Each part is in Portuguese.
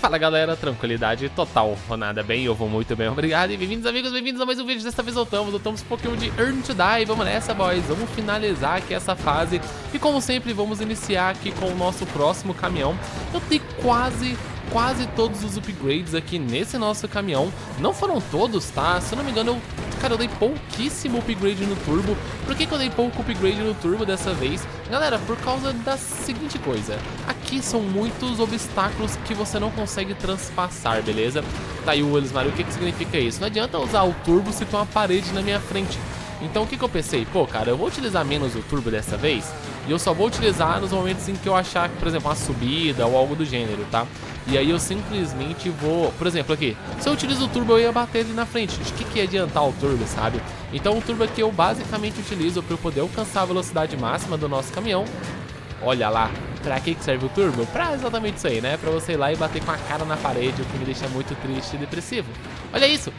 Fala galera, tranquilidade total, nada bem, eu vou muito bem, obrigado e bem-vindos amigos, bem-vindos a mais um vídeo. Desta vez voltamos um Pokémon de Earn to Die, vamos nessa boys, vamos finalizar aqui essa fase. E como sempre, vamos iniciar aqui com o nosso próximo caminhão. Eu tenho quase todos os upgrades aqui nesse nosso caminhão. Não foram todos, tá? Se eu não me engano, eu dei pouquíssimo upgrade no turbo. Por que eu dei pouco upgrade no turbo dessa vez? Galera, por causa da seguinte coisa. Aqui são muitos obstáculos que você não consegue transpassar, beleza? Tá aí o Elismar, o que significa isso? Não adianta usar o turbo se tem uma parede na minha frente. Então o que eu pensei? Pô, cara, eu vou utilizar menos o turbo dessa vez. E eu só vou utilizar nos momentos em que eu achar, por exemplo, uma subida ou algo do gênero, tá? E aí eu simplesmente vou... Por exemplo, aqui, se eu utilizo o turbo eu ia bater ele na frente. De que ia adiantar o turbo, sabe? Então o turbo aqui eu basicamente utilizo para eu poder alcançar a velocidade máxima do nosso caminhão. Olha lá, pra que serve o turbo? Pra exatamente isso aí, né? Pra você ir lá e bater com a cara na parede, o que me deixa muito triste e depressivo. Olha isso!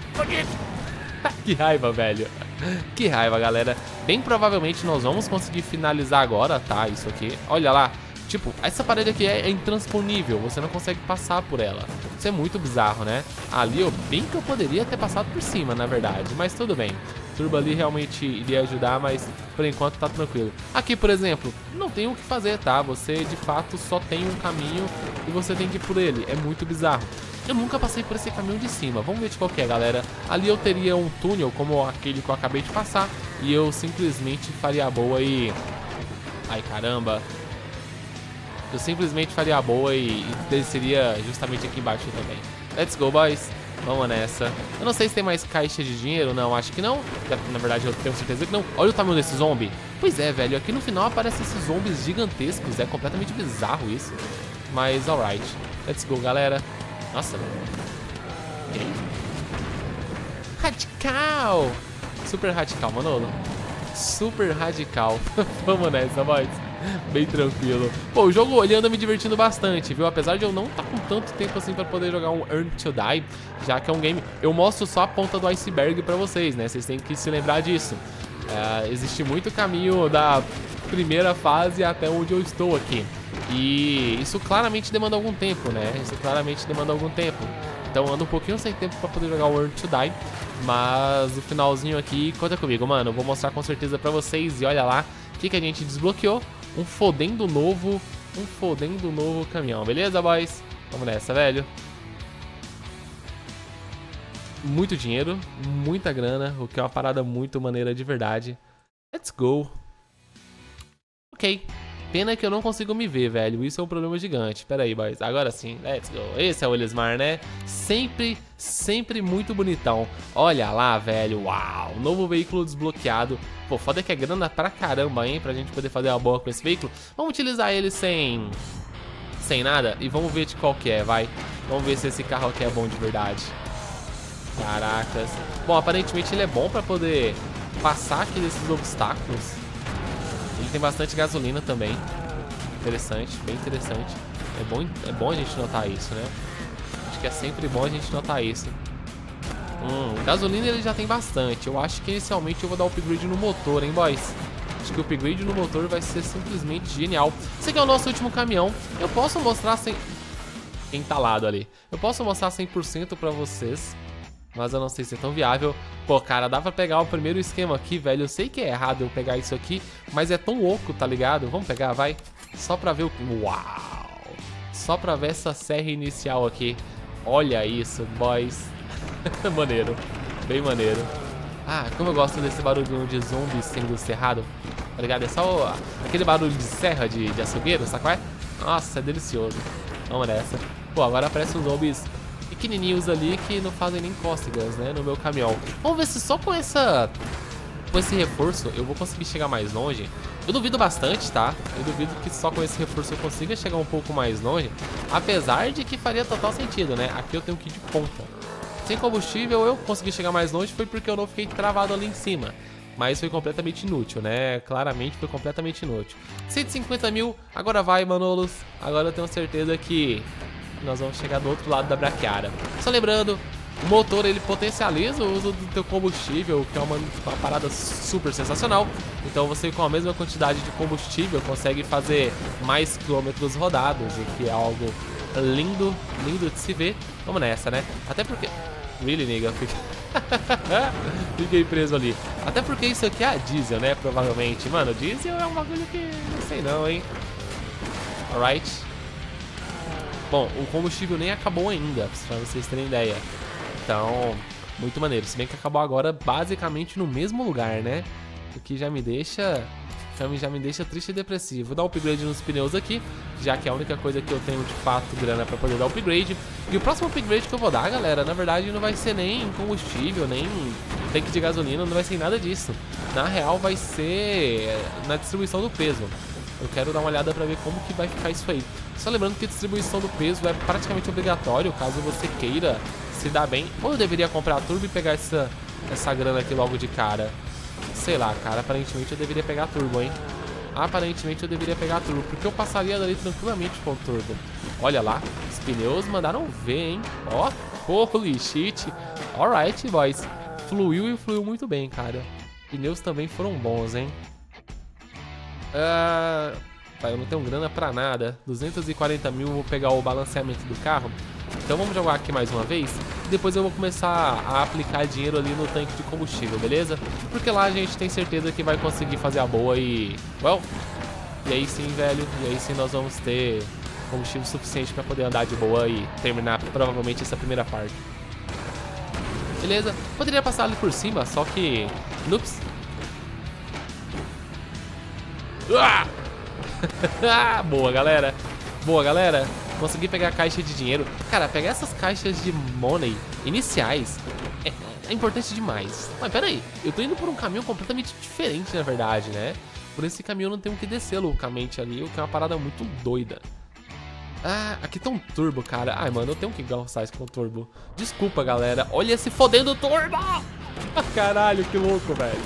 Que raiva, velho. Que raiva, galera. Bem provavelmente nós vamos conseguir finalizar agora, tá? Isso aqui. Olha lá. Tipo, essa parede aqui é intransponível. Você não consegue passar por ela. Isso é muito bizarro, né? Ali, eu bem que eu poderia ter passado por cima, na verdade. Mas tudo bem. O turbo ali realmente iria ajudar, mas por enquanto tá tranquilo. Aqui, por exemplo, não tem o que fazer, tá? Você, de fato, só tem um caminho e você tem que ir por ele. É muito bizarro. Eu nunca passei por esse caminho de cima. Vamos ver de qual que é, galera. Ali eu teria um túnel como aquele que eu acabei de passar. E eu simplesmente faria a boa e... Ai, caramba. Eu simplesmente faria a boa e desceria justamente aqui embaixo também. Let's go, boys. Vamos nessa. Eu não sei se tem mais caixa de dinheiro. Não, acho que não. Na verdade, eu tenho certeza que não. Olha o tamanho desse zombie. Pois é, velho. Aqui no final aparecem esses zombies gigantescos. É completamente bizarro isso. Mas, alright. Let's go, galera. Nossa, velho. Okay. Radical! Super radical, Manolo. Super radical. Vamos nessa, boys. Bem tranquilo. Pô, o jogo ele anda me divertindo bastante, viu? Apesar de eu não estar com tanto tempo assim pra poder jogar um Earn to Die, já que é um game... Eu mostro só a ponta do iceberg pra vocês, né? Vocês têm que se lembrar disso. Existe muito caminho da primeira fase até onde eu estou aqui. E isso claramente demanda algum tempo, né? Isso claramente demanda algum tempo. Então ando um pouquinho sem tempo pra poder jogar o Earn to Die. Mas o finalzinho aqui, conta comigo, mano. Eu vou mostrar com certeza pra vocês. E olha lá, o que a gente desbloqueou. Um fodendo novo caminhão, beleza, boys? Vamos nessa, velho. Muito dinheiro, muita grana, o que é uma parada muito maneira de verdade. Let's go. Ok. Pena que eu não consigo me ver, velho. Isso é um problema gigante. Pera aí, boys. Agora sim. Let's go. Esse é o Elismar, né? Sempre muito bonitão. Olha lá, velho. Uau. Novo veículo desbloqueado. Pô, foda que é grana pra caramba, hein? Pra gente poder fazer uma boa com esse veículo. Vamos utilizar ele sem nada. E vamos ver de qual que é, vai. Vamos ver se esse carro aqui é bom de verdade. Caracas. Bom, aparentemente ele é bom pra poder passar aqui desses obstáculos. Ele tem bastante gasolina também. Interessante, bem interessante. É bom a gente notar isso, né? Acho que é sempre bom a gente notar isso. Gasolina ele já tem bastante. Eu acho que inicialmente eu vou dar upgrade no motor, hein, boys? Acho que o upgrade no motor vai ser simplesmente genial. Esse aqui é o nosso último caminhão. Eu posso mostrar sem... Entalado ali. Eu posso mostrar 100% pra vocês, mas eu não sei se é tão viável. Pô, cara, dá pra pegar o primeiro esquema aqui, velho. Eu sei que é errado eu pegar isso aqui, mas é tão oco, tá ligado? Vamos pegar, vai. Só pra ver o... Uau! Só pra ver essa serra inicial aqui. Olha isso, boys. Maneiro. Bem maneiro. Ah, como eu gosto desse barulhinho de zombies sendo cerrado. Tá ligado? É só aquele barulho de serra, de açougueiro, sabe qual é? Nossa, é delicioso. Vamos nessa. Pô, agora aparecem os zombies pequenininhos ali que não fazem nem cócegas, né, no meu caminhão. Vamos ver se só com esse reforço eu vou conseguir chegar mais longe. Eu duvido bastante, tá? Eu duvido que só com esse reforço eu consiga chegar um pouco mais longe. Apesar de que faria total sentido, né? Aqui eu tenho que ir de ponta. Sem combustível eu consegui chegar mais longe foi porque eu não fiquei travado ali em cima. Mas foi completamente inútil, né? Claramente foi completamente inútil. 150 mil, agora vai, Manolos. Agora eu tenho certeza que nós vamos chegar do outro lado da braquiária. Só lembrando, o motor ele potencializa o uso do teu combustível, que é uma parada super sensacional. Então você com a mesma quantidade de combustível consegue fazer mais quilômetros rodados, o que é algo lindo, lindo de se ver. Vamos nessa, né? Até porque... Really, nigga? Fiquei preso ali. Até porque isso aqui é a diesel, né? Provavelmente. Mano, diesel é um bagulho que não sei não, hein? Alright. Bom, o combustível nem acabou ainda, pra vocês terem ideia. Então, muito maneiro. Se bem que acabou agora basicamente no mesmo lugar, né? O que já me deixa triste e depressivo. Vou dar um upgrade nos pneus aqui, já que é a única coisa que eu tenho de fato grana pra poder dar upgrade. E o próximo upgrade que eu vou dar, galera, na verdade não vai ser nem combustível, nem tanque de gasolina, não vai ser nada disso. Na real vai ser na distribuição do peso. Eu quero dar uma olhada pra ver como que vai ficar isso aí. Só lembrando que a distribuição do peso é praticamente obrigatório, caso você queira se dar bem. Ou eu deveria comprar a turbo e pegar essa grana aqui logo de cara? Sei lá, cara, aparentemente eu deveria pegar a turbo, hein? Aparentemente eu deveria pegar a turbo, porque eu passaria dali tranquilamente com o turbo. Olha lá, os pneus mandaram ver, hein? Ó, holy shit. Alright, boys. Fluiu e fluiu muito bem, cara. Pneus também foram bons, hein? Eu não tenho grana pra nada. 240 mil, vou pegar o balanceamento do carro. Então vamos jogar aqui mais uma vez. E depois eu vou começar a aplicar dinheiro ali no tanque de combustível, beleza? Porque lá a gente tem certeza que vai conseguir fazer a boa e... Well... E aí sim, velho. E aí sim nós vamos ter combustível suficiente pra poder andar de boa e terminar provavelmente essa primeira parte. Beleza? Poderia passar ali por cima, só que... Noops. Boa, galera. Boa, galera. Consegui pegar a caixa de dinheiro. Cara, pegar essas caixas de money iniciais é importante demais. Mas pera aí, eu tô indo por um caminho completamente diferente, na verdade, né? Por esse caminho eu não tenho que descer loucamente ali, o que é uma parada muito doida. Ah, aqui tá um turbo, cara. Ai, mano, eu tenho que gostar isso com o turbo. Desculpa, galera. Olha esse fodendo turbo! Caralho, que louco, velho.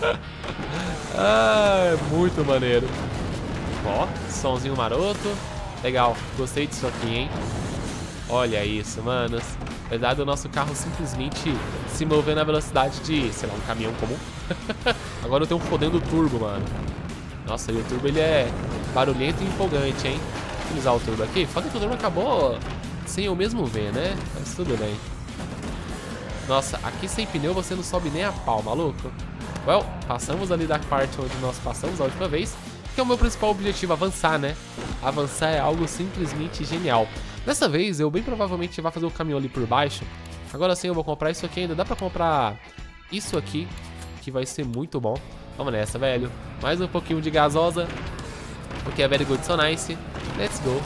Ah, é muito maneiro. Ó, somzinho maroto. Legal, gostei disso aqui, hein? Olha isso, manos. Na verdade, o nosso carro simplesmente se moveu na velocidade de, sei lá, um caminhão comum. Agora eu tenho um fodendo turbo, mano. Nossa, e o turbo, ele é barulhento e empolgante, hein? Vou utilizar o turbo aqui. Foda que o turbo acabou sem eu mesmo ver, né? Mas tudo bem. Nossa, aqui sem pneu você não sobe nem a pau, maluco. Well, passamos ali da parte onde nós passamos a última vez. Que é o meu principal objetivo, avançar, né? Avançar é algo simplesmente genial. Dessa vez, eu bem provavelmente vou fazer o caminho ali por baixo. Agora sim, eu vou comprar isso aqui ainda. Dá pra comprar isso aqui, que vai ser muito bom. Vamos nessa, velho. Mais um pouquinho de gasosa, porque é very good, so nice. Let's go.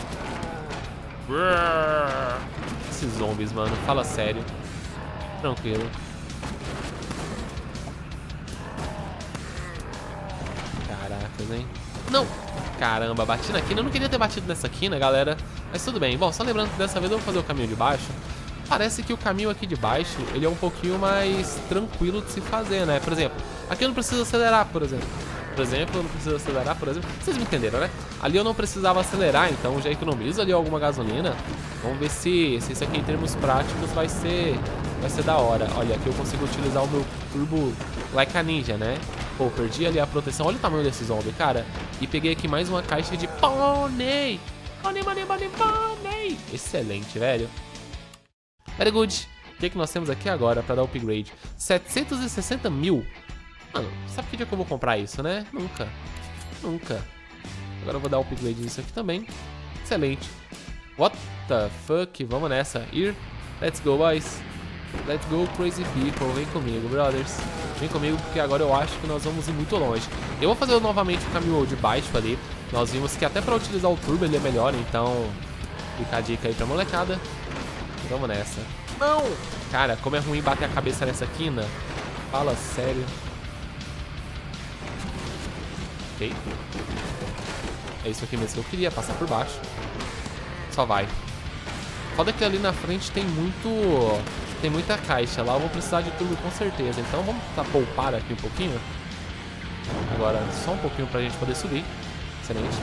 Esses zombies, mano. Fala sério. Tranquilo. Caracas, hein? Não! Caramba, bati na quina. Eu não queria ter batido nessa quina, galera. Mas tudo bem. Bom, só lembrando que dessa vez eu vou fazer o caminho de baixo. Parece que o caminho aqui de baixo, ele é um pouquinho mais tranquilo de se fazer, né? Por exemplo, aqui eu não preciso acelerar, por exemplo. Eu não preciso acelerar, por exemplo. Vocês me entenderam, né? Ali eu não precisava acelerar, então já economizo ali alguma gasolina. Vamos ver se isso aqui em termos práticos vai ser da hora. Olha, aqui eu consigo utilizar o meu turbo like a ninja, né? Pô, perdi ali a proteção. Olha o tamanho desse zombie, cara. E peguei aqui mais uma caixa de pônei. Pônei. Excelente, velho. Very good. O que nós temos aqui agora pra dar upgrade? 760 mil. Mano, sabe que dia que eu vou comprar isso, né? Nunca. Agora eu vou dar upgrade nisso aqui também. Excelente. What the fuck? Vamos nessa. Let's go, boys. Let's go, crazy people. Vem comigo, brothers. Vem comigo, porque agora eu acho que nós vamos ir muito longe. Eu vou fazer novamente o caminho de baixo ali. Nós vimos que até pra utilizar o turbo ele é melhor, então fica a dica aí pra molecada. Vamos nessa. Não! Cara, como é ruim bater a cabeça nessa quina. Fala sério. Ok. É isso aqui mesmo que eu queria, passar por baixo. Só vai. Foda que ali na frente tem muita caixa. Lá eu vou precisar de turbo com certeza. Então vamos poupar aqui um pouquinho. Agora só um pouquinho pra gente poder subir. Excelente.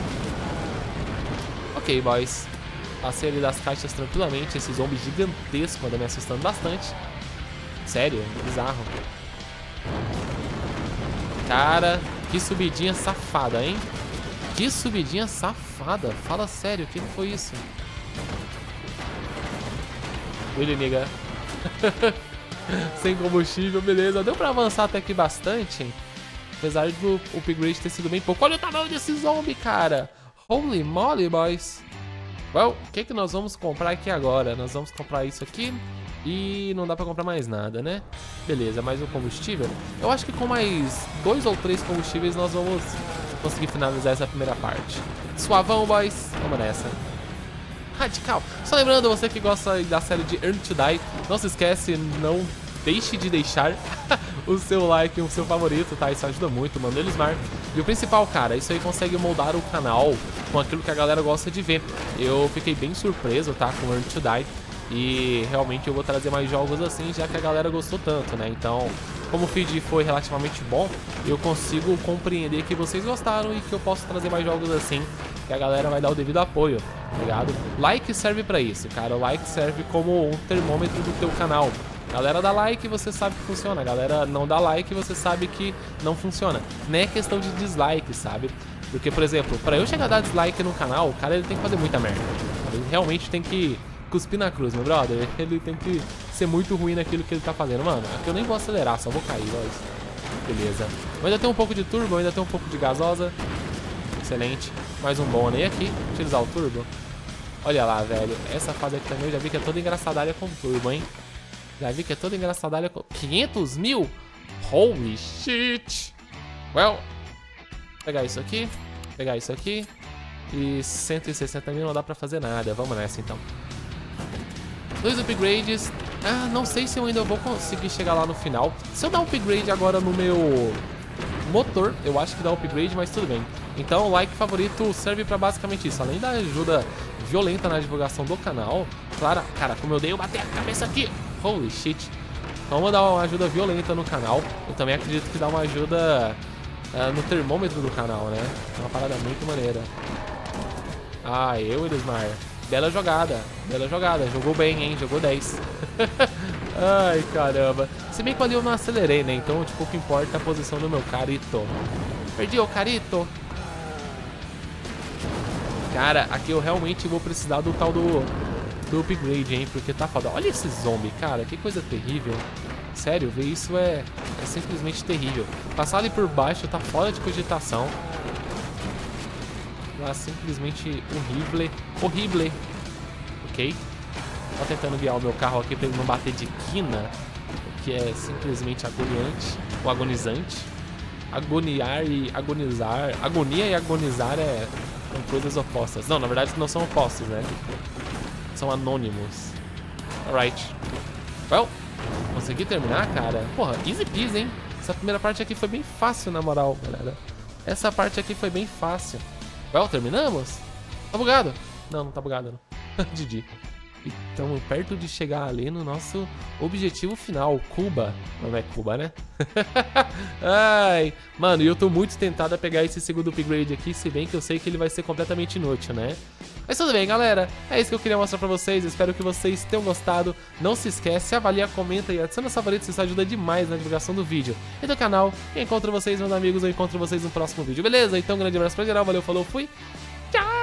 Ok, boys. Passei ali das caixas tranquilamente. Esse zombie gigantesco anda me assustando bastante. Sério, bizarro. Cara, que subidinha safada, hein? Que subidinha safada. Fala sério, o que foi isso? Ele nega. Sem combustível, beleza. Deu pra avançar até aqui bastante. Apesar do upgrade ter sido bem pouco. Olha o tamanho desse zombie, cara. Holy moly, boys. Well, o que nós vamos comprar aqui agora? Nós vamos comprar isso aqui. E não dá pra comprar mais nada, né? Beleza, mais um combustível. Eu acho que com mais 2 ou 3 combustíveis nós vamos conseguir finalizar essa primeira parte. Suavão, boys. Vamos nessa. Radical. Só lembrando, você que gosta da série de Earn to Die, não se esquece, não deixe de deixar o seu like, o seu favorito, tá? Isso ajuda muito, mano. Elismar. E o principal, cara, isso aí consegue moldar o canal com aquilo que a galera gosta de ver. Eu fiquei bem surpreso, tá? Com Earn to Die. E realmente eu vou trazer mais jogos assim, já que a galera gostou tanto, né? Então, como o feed foi relativamente bom, eu consigo compreender que vocês gostaram e que eu posso trazer mais jogos assim, que a galera vai dar o devido apoio, tá ligado? Like serve pra isso, cara. O like serve como um termômetro do teu canal. Galera dá like, você sabe que funciona. Galera não dá like, você sabe que não funciona. Não é questão de dislike, sabe? Porque, por exemplo, pra eu chegar a dar dislike no canal, o cara ele tem que fazer muita merda. Ele realmente tem que cuspir na cruz, meu brother. Ele tem que ser muito ruim naquilo que ele tá fazendo. Mano, aqui eu nem vou acelerar, só vou cair, ó. Beleza. Eu ainda tem um pouco de turbo, ainda tem um pouco de gasosa. Excelente. Mais um Bonnie aqui. Utilizar o turbo. Olha lá, velho. Essa fase aqui também eu já vi que é toda engraçadalha com turbo, hein? Já vi que é toda engraçadalha com... 500 mil? Holy shit! Well, pegar isso aqui. Pegar isso aqui. E 160 mil não dá pra fazer nada. Vamos nessa, então. 2 upgrades. Ah, não sei se eu ainda vou conseguir chegar lá no final. Se eu dar um upgrade agora no meu motor, eu acho que dá um upgrade, mas tudo bem. Então o like favorito serve pra basicamente isso. Além da ajuda violenta na divulgação do canal. Claro, cara, como eu dei, eu bati a cabeça aqui. Holy shit. Então vamos dar uma ajuda violenta no canal. Eu também acredito que dá uma ajuda no termômetro do canal, né? É uma parada muito maneira. Ah, Elismar. Bela jogada, jogou bem, hein, jogou 10. Ai, caramba. Se bem que ali eu não acelerei, né, então, tipo, o que importa é a posição do meu carito. Perdi o carito. Cara, aqui eu realmente vou precisar do tal do upgrade, hein, porque tá foda. Olha esse zombie, cara, que coisa terrível. Sério, ver isso é simplesmente terrível. Passar ali por baixo tá fora de cogitação. Simplesmente horrível. Ok. Tô tentando guiar o meu carro aqui pra ele não bater de quina, o que é simplesmente agoniante ou agonizante. Agoniar e agonizar. Agonia e agonizar são coisas opostas. Não, na verdade não são opostos, né? São anônimos. Alright. Well, consegui terminar, cara. Porra, easy peasy, hein? Essa primeira parte aqui foi bem fácil, na moral, galera. Essa parte aqui foi bem fácil. Well, terminamos? Tá bugado? Não, não tá bugado, não. GG. E estamos perto de chegar ali no nosso objetivo final, Cuba. Não é Cuba, né? Ai, mano, eu tô muito tentado a pegar esse segundo upgrade aqui, se bem que eu sei que ele vai ser completamente inútil, né? Mas tudo bem, galera. É isso que eu queria mostrar pra vocês. Espero que vocês tenham gostado. Não se esquece, avalia, comenta e adiciona os favoritos. Isso ajuda demais na divulgação do vídeo e do canal. E encontro vocês, meus amigos. Eu encontro vocês no próximo vídeo, beleza? Então, um grande abraço pra geral. Valeu, falou, fui. Tchau!